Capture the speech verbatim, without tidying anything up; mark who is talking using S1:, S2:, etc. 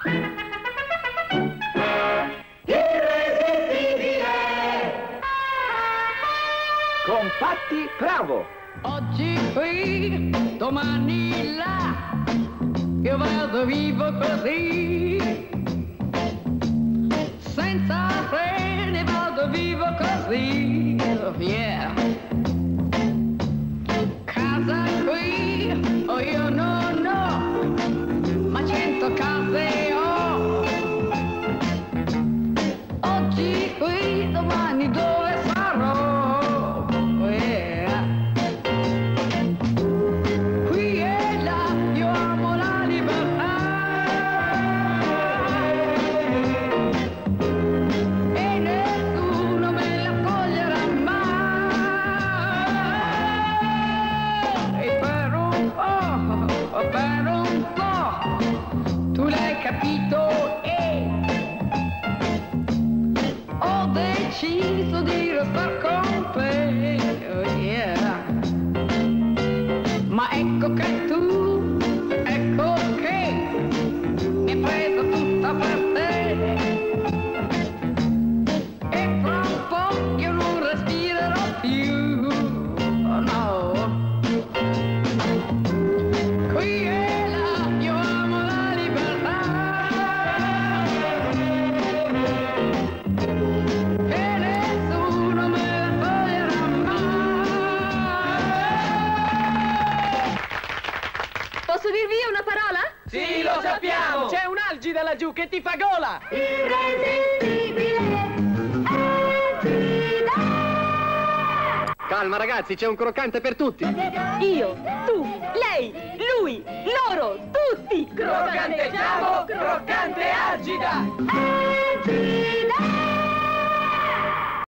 S1: Compatti Bravo!
S2: Oggi qui, domani là, io vado vivo così, senza freni vado vivo così, yeah. Casa qui, oh io non ho, ma cento case ho. Oggi qui, domani dove sarò? Capito? E ho deciso di restare con te, oh yeah. Ma ecco che tu, ecco che mi hai preso tutta per te, e fra un po' io non respirerò più, oh no. Qui e là io amo la libertà,
S3: posso dirvi una parola?
S4: Sì, lo sappiamo!
S5: C'è un'algida laggiù che ti fa gola!
S3: Irresistibile Algida!
S5: Calma ragazzi, c'è un croccante per tutti!
S3: Io, tu, lei, lui, loro, tutti!
S4: Croccante Giamo, croccante Algida!